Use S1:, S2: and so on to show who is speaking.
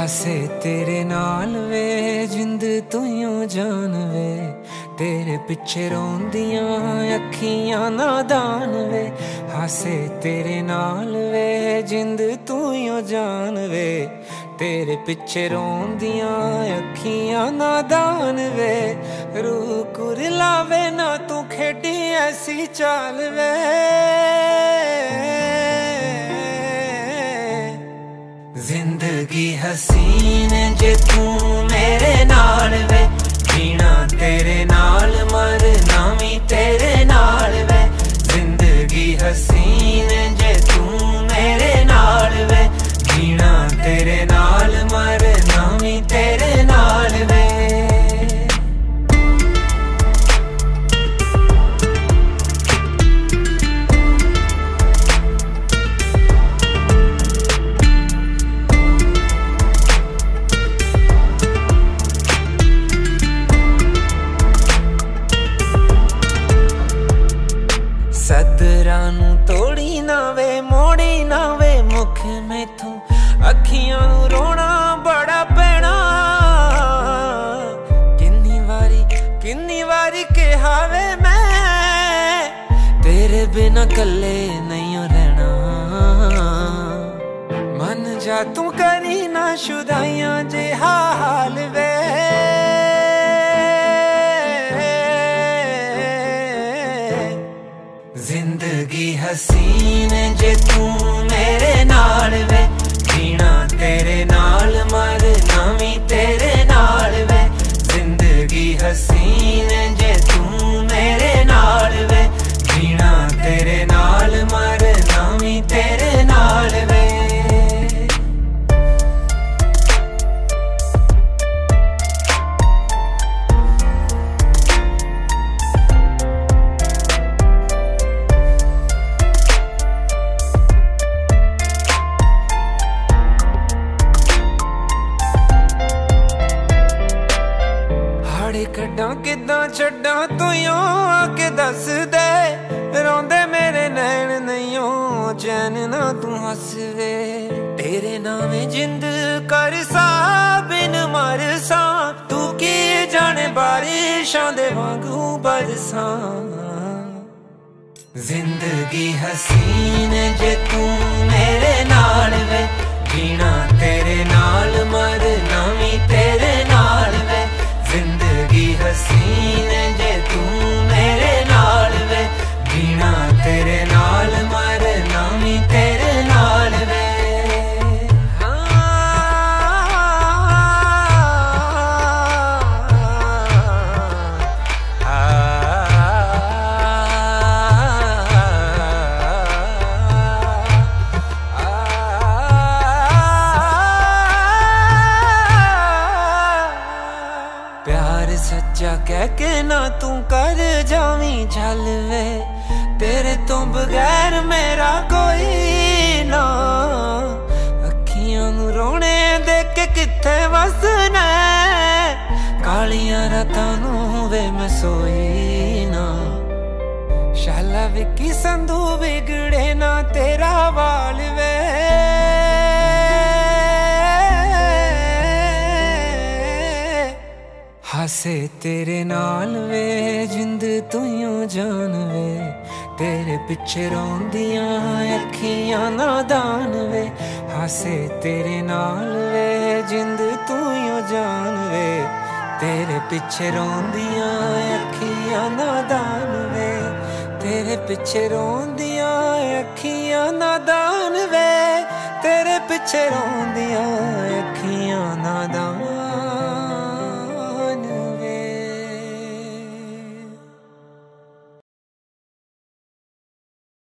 S1: हासे तेरे नाल वे जिंद तू यूं जान वे, तेरे पिछे रोंदियां अखियां नादान वे। हासे तेरे नाल वे जिंद तू यूं जान वे, तेरे पिछे रोंदियां अखियां नादान वे। रूह कुरलावे ना तू खेडी ऐसी चाल वे, जिंदगी हसीन जे तू मेरे नाल वे। जीना तेरे नाल मरना भी तेरे नाल वे। जिंदगी हसीन जे तू मेरे नाल वे। जीना तेरे नाल मरना भी तेरे नाल वे। सदरा नू तोड़ी ना वे मोड़ी ना वे मुख मैथों, अखियां नू रोना बड़ा पैना। किन्नी वारी कहा वे मैं, तेरे बिना कल्ले नहीं रहना। मन जा तू करी ना शुदाइयां जे हाल वे। जिंदगी हसीन जे तू मेरे नाल वे। जीना तेरे नाल मरना भी तेरे नाल वे। जिंदगी हसीन जे तू मेरे नाल वे। जीना तेरे नाल मरना भी तेरे नाल वे। कड्डां किदां छड्डां तू यूं आके दस दे। रोंदे मेरे नैन नहीं चैन ना तू हस वे। तेरे नामे जिंद कर सा बिन मर सा, तू की जाने बारिशां दे वांगू बरसा। जिंदगी हसीन जे तू मेरे नाल वे। जीना तेरे नाल मरना भी तेरे नाल वे। जिंदगी हसीन जे तू मेरे नाल वे। जीना तेरे नाल मरना भी तेरे नाल वे। प्यार सच्चा कह के ना तू कर जावी झल वे। तेरे तो बगैर मेरा कोई ना। अखियां नू रोने देख के किथे वसना। कालियां रातां नू वे मैं सोई ना। शाला विकी संधू बिगड़े ना तेरा वाल वे। हासे तेरे नाल वे जिंद तू यूं जान वे, तेरे पिछे रोंदियां अखियां नादान वे। हासे तेरे नाल वे जिंद तू यूं जान वे, तेरे पिछे रोंदियां अखियां नादान वे। तेरे पिछे रोंदियां अखियां नादान वे। तेरे पिछे रोंदियां अखियां नादान।